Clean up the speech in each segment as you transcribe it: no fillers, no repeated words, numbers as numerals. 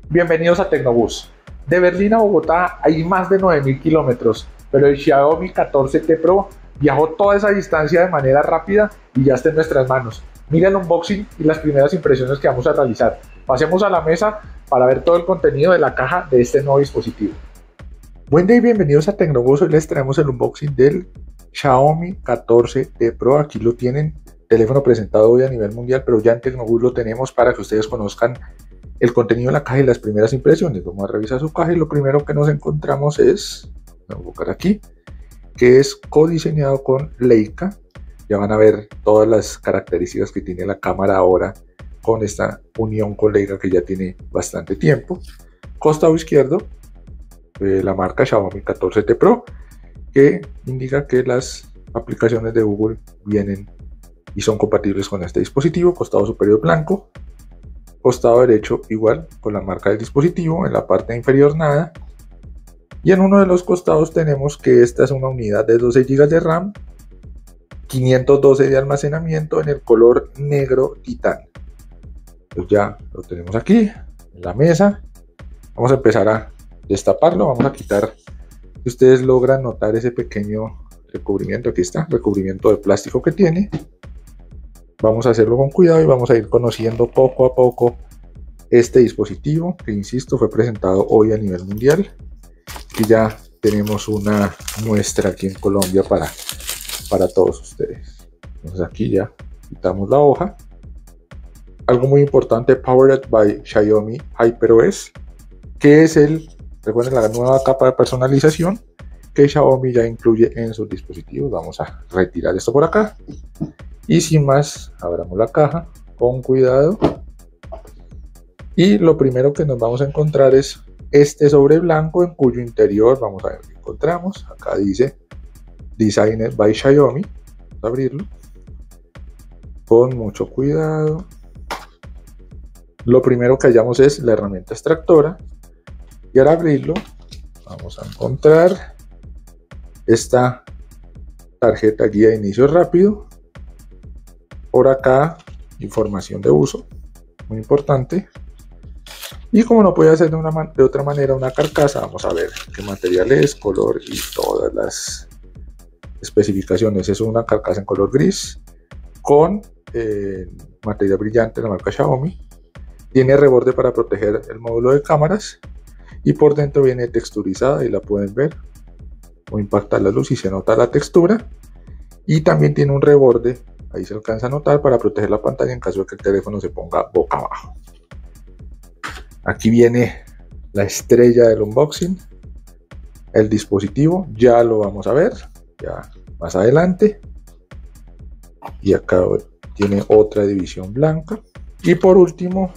Bienvenidos a Tecnobús. De Berlín a Bogotá hay más de 9.000 kilómetros, pero el Xiaomi 14T Pro viajó toda esa distancia de manera rápida y ya está en nuestras manos. Mira el unboxing y las primeras impresiones que vamos a realizar. Pasemos a la mesa para ver todo el contenido de la caja de este nuevo dispositivo. Buen día y bienvenidos a Tecnobús. Hoy les traemos el unboxing del Xiaomi 14T Pro. Aquí lo tienen, teléfono presentado hoy a nivel mundial, pero ya en Tecnobús lo tenemos para que ustedes conozcan el contenido de la caja y las primeras impresiones. Vamos a revisar su caja y lo primero que nos encontramos es, voy a buscar aquí, que es codiseñado con Leica. Ya van a ver todas las características que tiene la cámara ahora con esta unión con Leica que ya tiene bastante tiempo. Costado izquierdo, la marca Xiaomi 14T Pro, que indica que las aplicaciones de Google vienen y son compatibles con este dispositivo. Costado superior blanco. Costado derecho igual con la marca del dispositivo, en la parte inferior nada, y en uno de los costados tenemos que esta es una unidad de 12 GB de RAM, 512 de almacenamiento en el color negro titán. Pues ya lo tenemos aquí en la mesa. Vamos a empezar a destaparlo. Vamos a quitar, si ustedes logran notar ese pequeño recubrimiento, aquí está, recubrimiento de plástico que tiene. Vamos a hacerlo con cuidado y vamos a ir conociendo poco a poco este dispositivo que, insisto, fue presentado hoy a nivel mundial y ya tenemos una muestra aquí en Colombia para todos ustedes. Entonces aquí ya quitamos la hoja. Algo muy importante, Powered by Xiaomi HyperOS, que es recuerden, la nueva capa de personalización que Xiaomi ya incluye en sus dispositivos. Vamos a retirar esto por acá. Y sin más, abramos la caja con cuidado. Y lo primero que nos vamos a encontrar es este sobre blanco, en cuyo interior vamos a ver qué encontramos. Acá dice Designed by Xiaomi. Vamos a abrirlo con mucho cuidado. Lo primero que hallamos es la herramienta extractora. Y al abrirlo vamos a encontrar esta tarjeta guía de inicio rápido. Por acá, información de uso, muy importante. Y como no puede ser de otra manera, una carcasa. Vamos a ver qué material es, color y todas las especificaciones. Es una carcasa en color gris con material brillante de la marca Xiaomi. Tiene reborde para proteger el módulo de cámaras y por dentro viene texturizada y la pueden ver o impacta la luz y se nota la textura. Y también tiene un reborde, ahí se alcanza a notar, para proteger la pantalla en caso de que el teléfono se ponga boca abajo. Aquí viene la estrella del unboxing, el dispositivo. Ya lo vamos a ver ya más adelante. Y acá tiene otra división blanca. Y por último,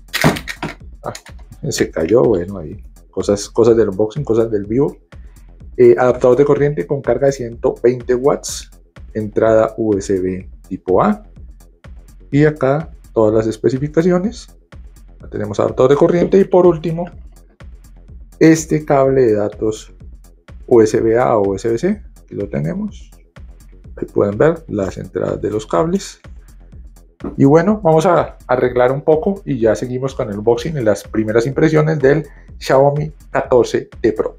se cayó, bueno, ahí cosas del unboxing, cosas del vivo. Adaptador de corriente con carga de 120 watts, entrada USB tipo A. Y acá todas las especificaciones. Tenemos adaptador de corriente y por último este cable de datos USB-A o USB-C. Aquí lo tenemos. Ahí pueden ver las entradas de los cables. Y bueno, vamos a arreglar un poco y ya seguimos con el unboxing y las primeras impresiones del Xiaomi 14T Pro.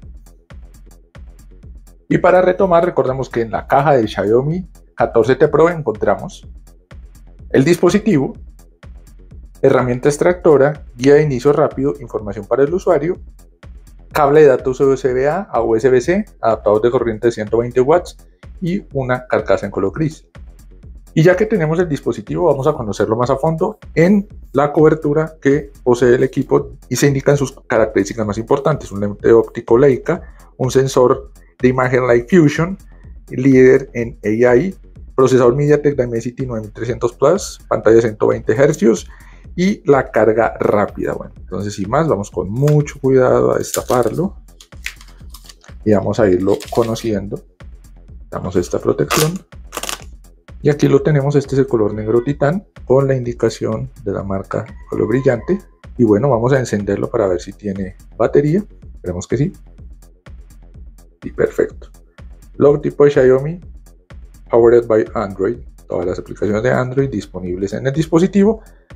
Y para retomar, recordemos que en la caja del Xiaomi 14T Pro encontramos el dispositivo, herramienta extractora, guía de inicio rápido, información para el usuario, cable de datos USB-A a USB-C, adaptador de corriente de 120 watts y una carcasa en color gris. Y ya que tenemos el dispositivo, vamos a conocerlo más a fondo en la cobertura que posee el equipo y se indican sus características más importantes: un lente óptico Leica, un sensor de imagen Light Fusion, líder en AI, procesador MediaTek Dimensity 9300 Plus, pantalla de 120 Hz y la carga rápida. Bueno, entonces sin más, vamos con mucho cuidado a destaparlo y vamos a irlo conociendo. Damos esta protección y aquí lo tenemos. Este es el color negro titán con la indicación de la marca color brillante. Y bueno, vamos a encenderlo para ver si tiene batería. Esperemos que sí. Y perfecto. Logotipo de Xiaomi, Powered by Android. Todas las aplicaciones de Android disponibles en el dispositivo.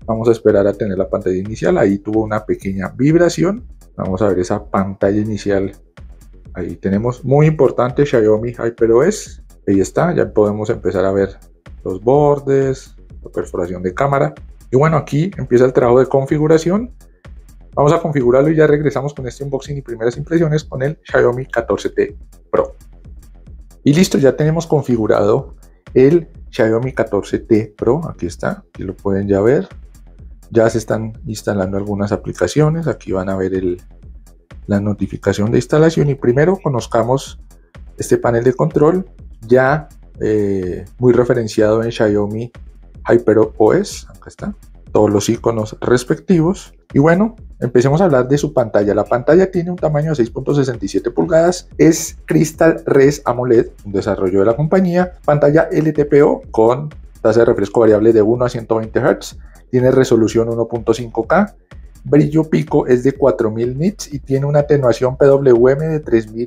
Vamos a esperar a tener la pantalla inicial. Ahí tuvo una pequeña vibración. Vamos a ver esa pantalla inicial. Ahí tenemos, muy importante, Xiaomi HyperOS. Ahí está, ya podemos empezar a ver los bordes, la perforación de cámara. Y bueno, aquí empieza el trabajo de configuración. Vamos a configurarlo y ya regresamos con este unboxing y primeras impresiones con el Xiaomi 14T Pro. Y listo, ya tenemos configurado el Xiaomi 14T Pro. Aquí está, aquí lo pueden ya ver. Ya se están instalando algunas aplicaciones. Aquí van a ver la notificación de instalación. Y primero conozcamos este panel de control ya muy referenciado en Xiaomi HyperOS. Acá está, todos los iconos respectivos. Y bueno, empecemos a hablar de su pantalla. La pantalla tiene un tamaño de 6.67 pulgadas, es Crystal Res AMOLED, un desarrollo de la compañía, pantalla LTPO con tasa de refresco variable de 1 a 120 Hz, tiene resolución 1.5K, brillo pico es de 4000 nits y tiene una atenuación PWM de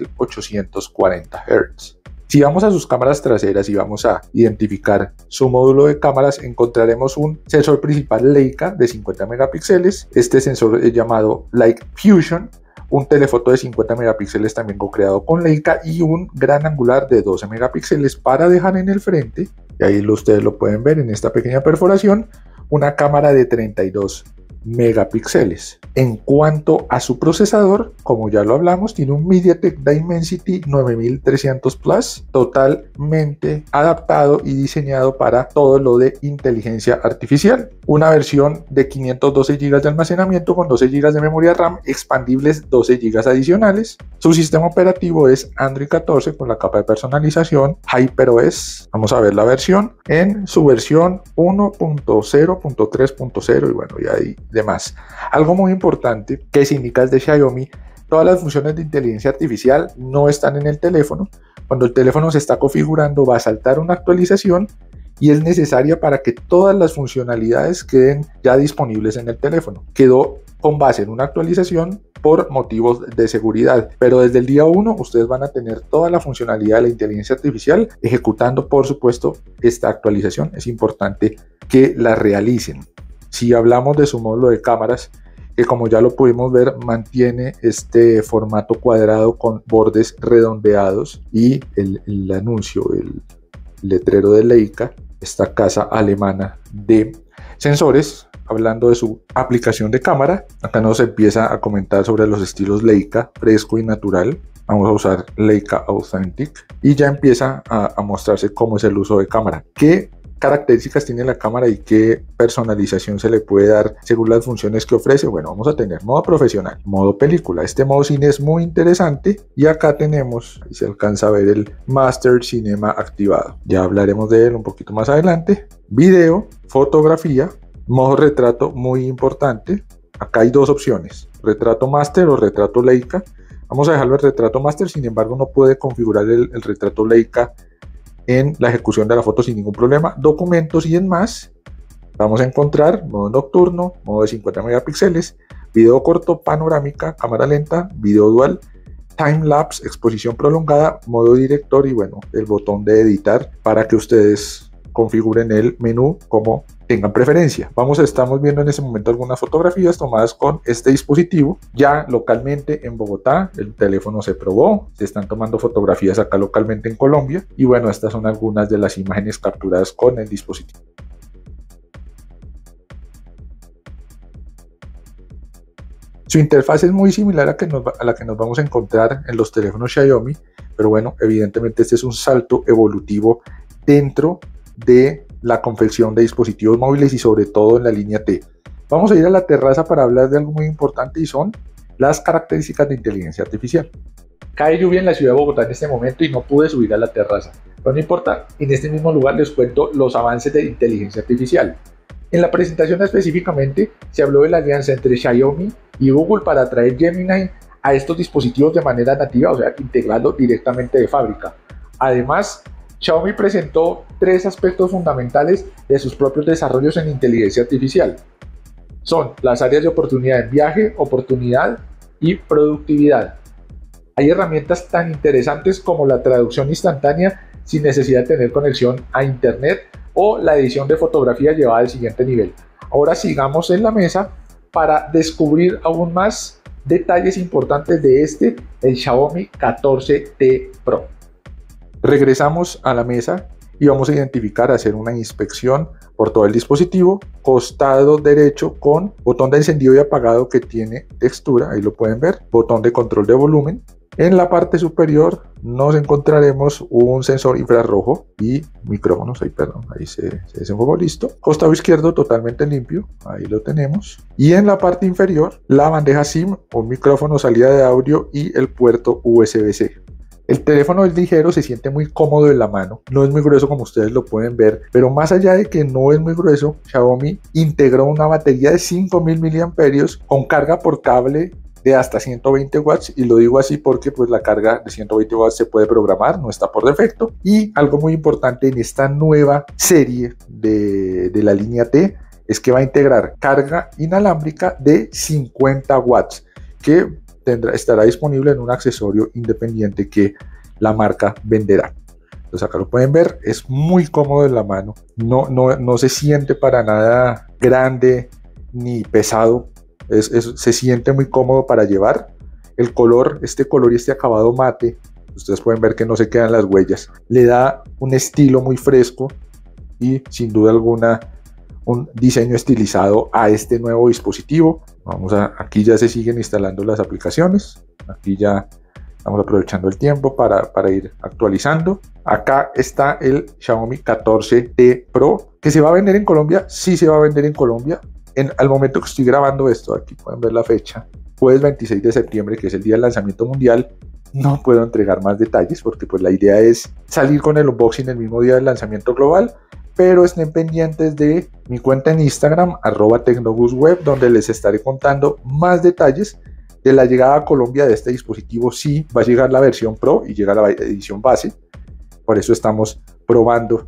3840 Hz. Si vamos a sus cámaras traseras y vamos a identificar su módulo de cámaras, encontraremos un sensor principal Leica de 50 megapíxeles. Este sensor es llamado Light Fusion, un telefoto de 50 megapíxeles también co-creado con Leica y un gran angular de 12 megapíxeles para dejar en el frente, y ahí ustedes lo pueden ver en esta pequeña perforación, una cámara de 32 megapíxeles. En cuanto a su procesador, como ya lo hablamos, tiene un MediaTek Dimensity 9300 Plus, totalmente adaptado y diseñado para todo lo de inteligencia artificial. Una versión de 512 GB de almacenamiento con 12 GB de memoria RAM, expandibles 12 GB adicionales. Su sistema operativo es Android 14 con la capa de personalización HyperOS. Vamos a ver la versión en su versión 1.0.3.0 y bueno, y ahí demás. Algo muy importante que se indica desde Xiaomi: todas las funciones de inteligencia artificial no están en el teléfono. Cuando el teléfono se está configurando va a saltar una actualización y es necesaria para que todas las funcionalidades queden ya disponibles en el teléfono. Quedó con base en una actualización por motivos de seguridad, pero desde el día 1 ustedes van a tener toda la funcionalidad de la inteligencia artificial ejecutando, por supuesto, esta actualización. Es importante que la realicen. Si hablamos de su módulo de cámaras, que como ya lo pudimos ver, mantiene este formato cuadrado con bordes redondeados y el anuncio, el letrero de Leica, esta casa alemana de sensores. Hablando de su aplicación de cámara, acá nos empieza a comentar sobre los estilos Leica, fresco y natural. Vamos a usar Leica Authentic y ya empieza a mostrarse cómo es el uso de cámara. ¿Qué características tiene la cámara y qué personalización se le puede dar según las funciones que ofrece? Bueno, vamos a tener modo profesional, modo película. Este modo cine es muy interesante y acá tenemos, ahí se alcanza a ver el Master Cinema activado. Ya hablaremos de él un poquito más adelante. Video, fotografía, modo retrato, muy importante. Acá hay dos opciones, retrato Master o retrato Leica. Vamos a dejarlo en retrato Master, sin embargo no puede configurar el retrato Leica en la ejecución de la foto sin ningún problema. Documentos y en más vamos a encontrar modo nocturno, modo de 50 megapíxeles, video corto, panorámica, cámara lenta, video dual, time lapse, exposición prolongada, modo director y bueno, el botón de editar para que ustedes configuren el menú como tengan preferencia. Estamos viendo en este momento algunas fotografías tomadas con este dispositivo. Ya localmente en Bogotá el teléfono se probó, se están tomando fotografías acá localmente en Colombia y bueno, estas son algunas de las imágenes capturadas con el dispositivo. Su interfaz es muy similar a la que nos vamos a encontrar en los teléfonos Xiaomi, pero bueno, evidentemente este es un salto evolutivo dentro de la confección de dispositivos móviles y sobre todo en la línea T. Vamos a ir a la terraza para hablar de algo muy importante y son las características de inteligencia artificial. Cae lluvia en la ciudad de Bogotá en este momento y no pude subir a la terraza, pero no importa, en este mismo lugar les cuento los avances de inteligencia artificial. En la presentación específicamente se habló de la alianza entre Xiaomi y Google para traer Gemini a estos dispositivos de manera nativa, o sea, integrarlo directamente de fábrica. Además, Xiaomi presentó tres aspectos fundamentales de sus propios desarrollos en inteligencia artificial. Son las áreas de oportunidad en viaje, oportunidad y productividad. Hay herramientas tan interesantes como la traducción instantánea sin necesidad de tener conexión a internet o la edición de fotografía llevada al siguiente nivel. Ahora sigamos en la mesa para descubrir aún más detalles importantes de el Xiaomi 14T Pro. Regresamos a la mesa y vamos a identificar, hacer una inspección por todo el dispositivo. Costado derecho con botón de encendido y apagado que tiene textura, ahí lo pueden ver, botón de control de volumen. En la parte superior nos encontraremos un sensor infrarrojo y micrófonos, ahí se desenfocó, listo. Costado izquierdo totalmente limpio, ahí lo tenemos. Y en la parte inferior la bandeja SIM, un micrófono, salida de audio y el puerto USB-C. El teléfono es ligero, se siente muy cómodo en la mano, no es muy grueso como ustedes lo pueden ver, pero más allá de que no es muy grueso, Xiaomi integró una batería de 5000 mAh con carga por cable de hasta 120 watts, y lo digo así porque pues la carga de 120 watts se puede programar, no está por defecto. Y algo muy importante en esta nueva serie de la línea T es que va a integrar carga inalámbrica de 50 watts que estará disponible en un accesorio independiente que la marca venderá. Entonces acá lo pueden ver, es muy cómodo en la mano, no se siente para nada grande ni pesado, se siente muy cómodo para llevar. El color, este color y este acabado mate, ustedes pueden ver que no se quedan las huellas, le da un estilo muy fresco y sin duda alguna un diseño estilizado a este nuevo dispositivo. Aquí ya se siguen instalando las aplicaciones, aquí ya estamos aprovechando el tiempo para ir actualizando. Acá está el Xiaomi 14T Pro, que se va a vender en Colombia. Sí, se va a vender en Colombia. Al momento que estoy grabando esto, aquí pueden ver la fecha, jueves 26 de septiembre, que es el día del lanzamiento mundial. No puedo entregar más detalles porque pues la idea es salir con el unboxing el mismo día del lanzamiento global, pero estén pendientes de mi cuenta en Instagram, @tecnogusweb, donde les estaré contando más detalles de la llegada a Colombia de este dispositivo. Sí, va a llegar la versión Pro y llega la edición base, por eso estamos probando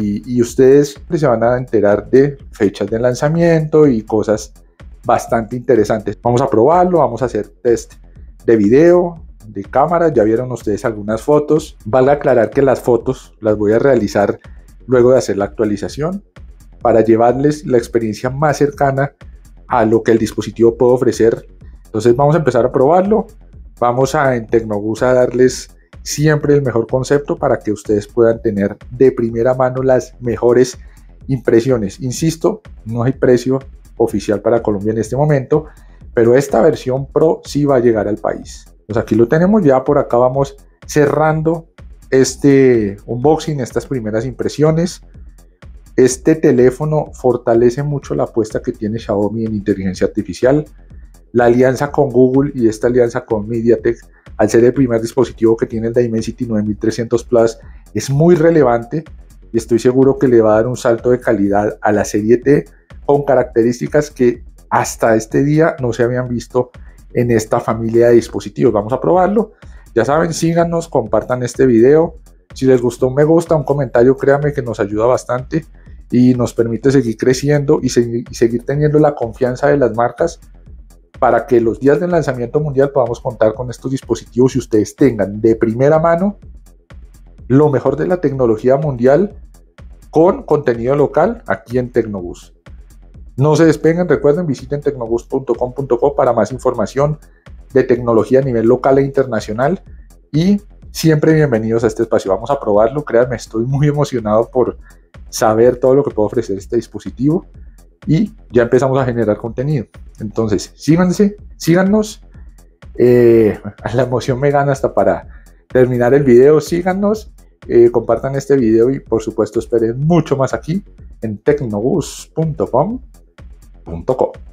y ustedes se van a enterar de fechas de lanzamiento y cosas bastante interesantes. Vamos a probarlo, vamos a hacer test de video, de cámara, ya vieron ustedes algunas fotos. Vale aclarar que las fotos las voy a realizar luego de hacer la actualización para llevarles la experiencia más cercana a lo que el dispositivo puede ofrecer. Entonces vamos a empezar a probarlo, vamos en Tecnogus a darles siempre el mejor concepto para que ustedes puedan tener de primera mano las mejores impresiones. Insisto, no hay precio oficial para Colombia en este momento, pero esta versión Pro sí va a llegar al país. Pues aquí lo tenemos, ya por acá vamos cerrando este unboxing, estas primeras impresiones. Este teléfono fortalece mucho la apuesta que tiene Xiaomi en inteligencia artificial. La alianza con Google y esta alianza con MediaTek, al ser el primer dispositivo que tiene el Dimensity 9300 Plus, es muy relevante y estoy seguro que le va a dar un salto de calidad a la serie T con características que hasta este día no se habían visto en esta familia de dispositivos. Vamos a probarlo. Ya saben, síganos, compartan este video. Si les gustó, un me gusta, un comentario, créanme que nos ayuda bastante y nos permite seguir creciendo y seguir teniendo la confianza de las marcas para que los días del lanzamiento mundial podamos contar con estos dispositivos y ustedes tengan de primera mano lo mejor de la tecnología mundial con contenido local aquí en Tecnogus. No se despeguen, recuerden, visiten tecnogus.com.co para más información de tecnología a nivel local e internacional y siempre bienvenidos a este espacio. Vamos a probarlo, créanme, estoy muy emocionado por saber todo lo que puede ofrecer este dispositivo y ya empezamos a generar contenido. Entonces, síganos, la emoción me gana hasta para terminar el video. Síganos, compartan este video y por supuesto esperen mucho más aquí en tecnogus.com.co.